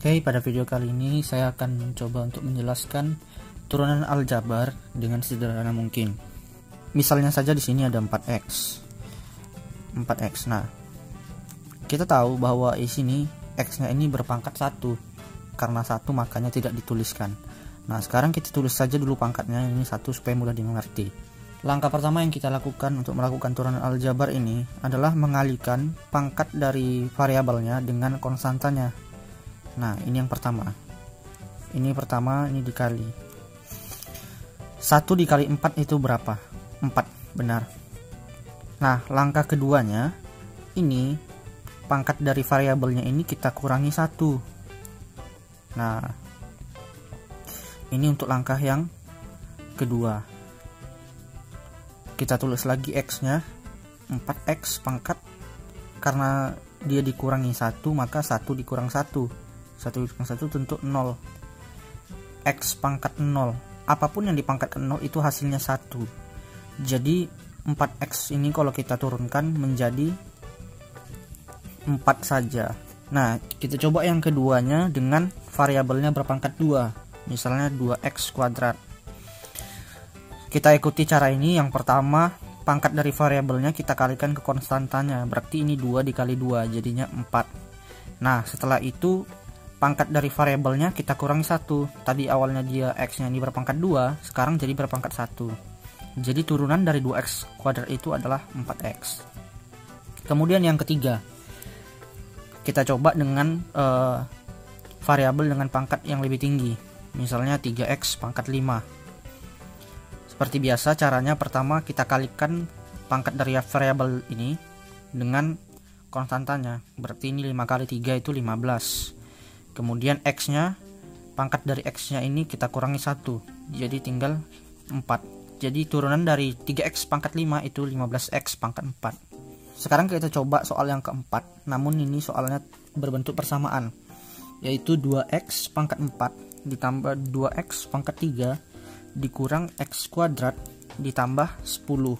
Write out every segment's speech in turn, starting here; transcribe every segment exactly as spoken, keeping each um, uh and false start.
Oke, pada video kali ini saya akan mencoba untuk menjelaskan turunan aljabar dengan sederhana mungkin. Misalnya saja di sini ada empat x. empat x. Nah, kita tahu bahwa di sini x-nya ini berpangkat satu. Karena satu makanya tidak dituliskan. Nah, sekarang kita tulis saja dulu pangkatnya ini satu supaya mudah dimengerti. Langkah pertama yang kita lakukan untuk melakukan turunan aljabar ini adalah mengalihkan pangkat dari variabelnya dengan konstantanya. Nah, ini yang pertama. Ini pertama, ini dikali. satu dikali empat itu berapa? empat, benar. Nah, langkah keduanya, ini pangkat dari variabelnya ini kita kurangi satu. Nah, ini untuk langkah yang kedua. Kita tulis lagi x-nya, empat x pangkat. Karena dia dikurangi satu, maka satu dikurang satu. satu dikurang satu tentu nol. X pangkat nol. Apapun yang dipangkat ke nol itu hasilnya satu. Jadi empat x ini kalau kita turunkan menjadi empat saja. Nah, kita coba yang keduanya dengan variabelnya berpangkat dua. Misalnya dua x kuadrat. Kita ikuti cara ini. Yang pertama, pangkat dari variabelnya kita kalikan ke konstantanya. Berarti ini dua dikali dua jadinya empat. Nah, setelah itu pangkat dari variabelnya kita kurangi satu. Tadi awalnya dia x-nya ini berpangkat dua, sekarang jadi berpangkat satu. Jadi turunan dari dua x kuadrat itu adalah empat x. Kemudian yang ketiga, kita coba dengan uh, variabel dengan pangkat yang lebih tinggi. Misalnya tiga x pangkat lima. Seperti biasa caranya pertama kita kalikan pangkat dari variabel ini dengan konstantanya. Berarti ini lima kali tiga itu lima belas. Kemudian x-nya, pangkat dari x-nya ini kita kurangi satu, jadi tinggal empat. Jadi turunan dari tiga x pangkat lima itu lima belas x pangkat empat. Sekarang kita coba soal yang keempat, namun ini soalnya berbentuk persamaan, yaitu dua x pangkat empat ditambah dua x pangkat tiga dikurang x kuadrat ditambah sepuluh.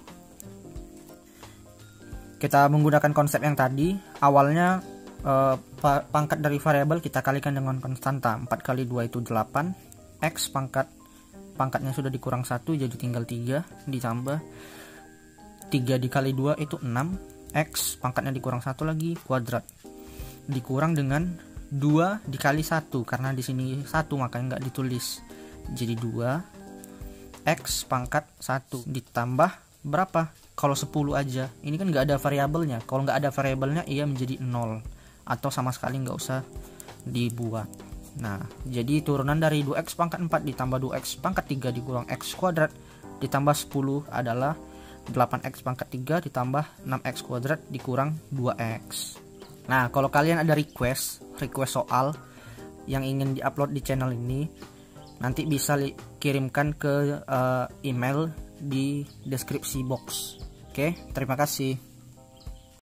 Kita menggunakan konsep yang tadi, awalnya Uh, pangkat dari variabel kita kalikan dengan konstanta. Empat kali dua itu delapan. X pangkat pangkatnya sudah dikurang satu, jadi tinggal tiga ditambah tiga dikali dua itu enam. X pangkatnya dikurang satu lagi, kuadrat dikurang dengan dua dikali satu, karena di sini satu makanya nggak ditulis. Jadi dua x pangkat satu ditambah berapa? Kalau sepuluh aja, ini kan nggak ada variabelnya. Kalau nggak ada variabelnya ia menjadi nol, atau sama sekali nggak usah dibuat. Nah, jadi turunan dari dua x pangkat empat ditambah dua x pangkat tiga dikurang x kuadrat ditambah sepuluh adalah delapan x pangkat tiga ditambah enam x kuadrat dikurang dua x. Nah, kalau kalian ada request request soal yang ingin diupload di channel ini, nanti bisa kirimkan ke uh, email di deskripsi box. Oke, terima kasih.